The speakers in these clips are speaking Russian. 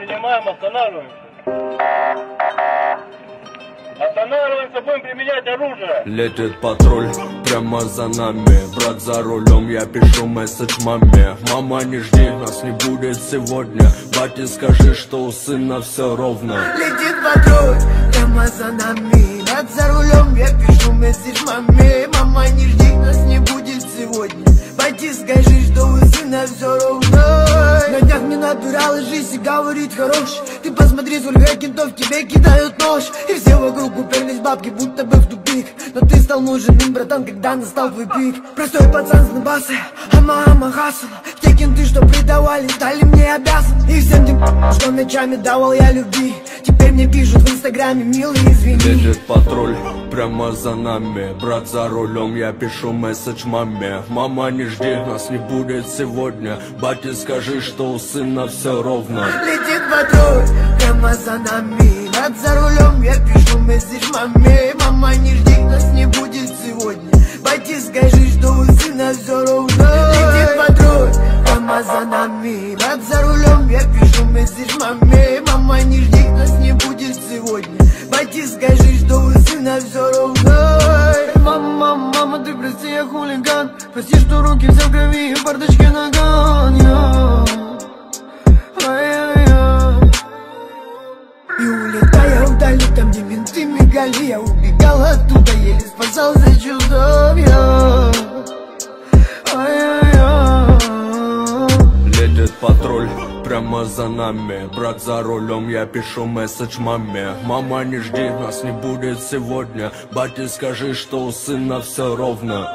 принимаем, останавливаемся. Останавливаемся, будем применять оружие. Летит патруль прямо за нами. Брат за рулем, я пишу месседж маме. Мама, не жди, нас не будет сегодня. Бате, скажи, что у сына все ровно. Летит патруль прямо за нами. Брат за рулем, я пишу месседж маме. Мама, не жди, нас не будет сегодня. Бате, скажи, что у сына все ровно. На днях мне натурал жизнь говорит хорош. Ты посмотри, сколько кентов тебе кидают нож. И все вокруг уперлись бабки, будто бы в тупик. Но ты стал нужен им, братан, когда настал твой пик. Простой пацан с Донбасса, ама хасл. Те кенты, что предавали, стали мне обязаны. И всем тем, что ночами давал я любви, теперь мне пишут в инстаграме, милый, извини. Летит патруль прямо за нами. Брат за рулем, я пишу месседж маме. Мама, не жди, нас не будет сегодня. Бате, скажи, что у сына все ровно. Летит патруль прямо за нами. Брат за рулем, я пишу месседж маме. Мама, не жди, нас не будет сегодня. Бате, скажи, что у сына все ровно. Летит патруль прямо за нами. Брат за рулем, я пишу месседж маме. Мама, не жди, нас не будет сегодня. Бате, скажи, что у сына все ровно. Мама, ты прости, я хулиган. Прости, что руки все в крови и в бардачке наган. И улетая вдали, там где менты мигали, я убегал оттуда, еле спасал за чудовья. Летит патруль прямо за нами. Брат за рулем, я пишу месседж маме. Мама, не жди, нас не будет сегодня. Бате, скажи, что у сына все ровно.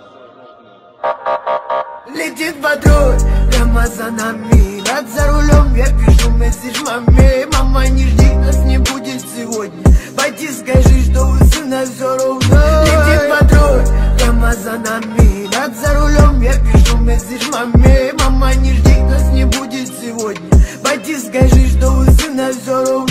Летит патруль прямо за нами. Брат за рулем, я пишу месседж маме. Мама, не жди, нас не будет сегодня. Бате, скажи, что у сына все ровно. Летит патруль прямо за нами. Брат за рулем, я пишу месседж маме. Мама, не жди, нас не будет сегодня. Бате, скажи, что у сына все ровно.